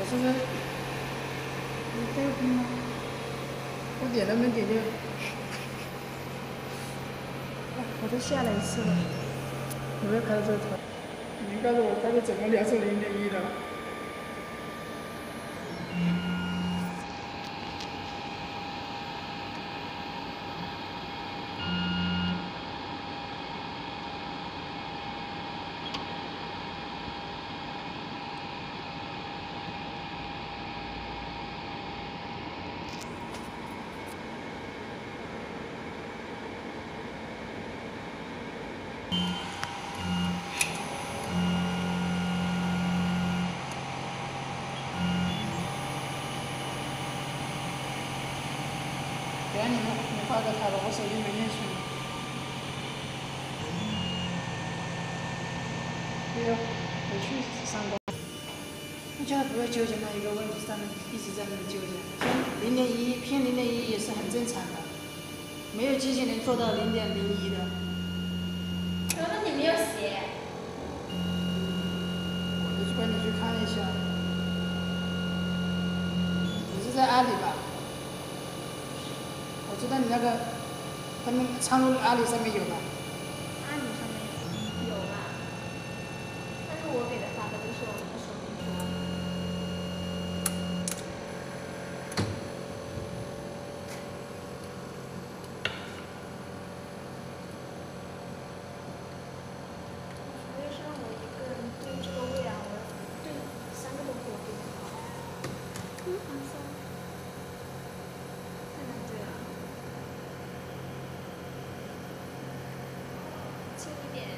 我是说，你这个吗？我点都没点就，我都下来一次了，有没有开到这头？你告诉我它是怎么量出0.1的？等下你发给他吧，我手机没链去。对呀，回去上班。你叫他不要纠结那一个问题上面，一直在那里纠结。像0.1偏0.1也是很正常的，没有机器能做到0.01的。 那你没有写？ 我就帮你去看一下。你是在阿里吧？我知道你那个，他们插入阿里上面有吧？ 阿里上面有吧？但是我给他发的都是我们的手机图。除非是让我一个人对这个位啊，我对3个都给我对不好。太难对了。轻一点。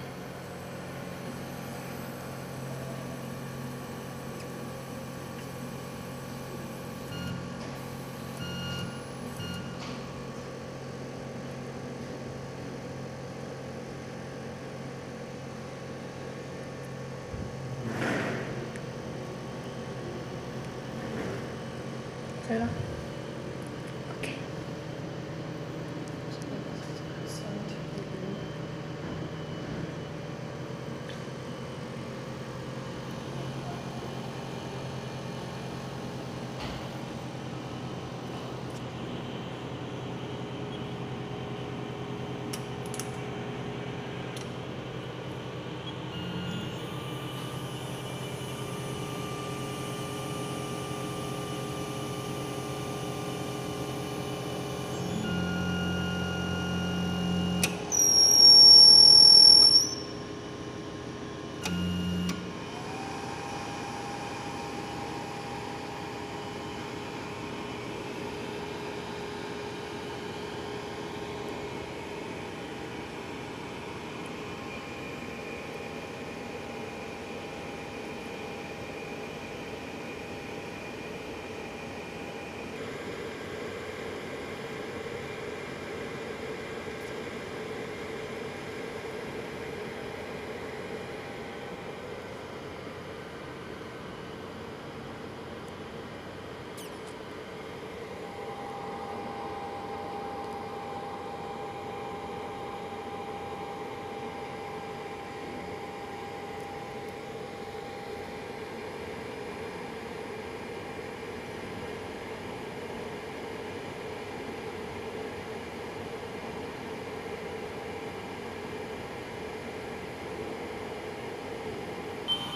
可以了。 OK。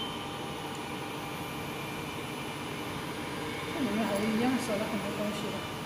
这里面还一样少了很多东西的。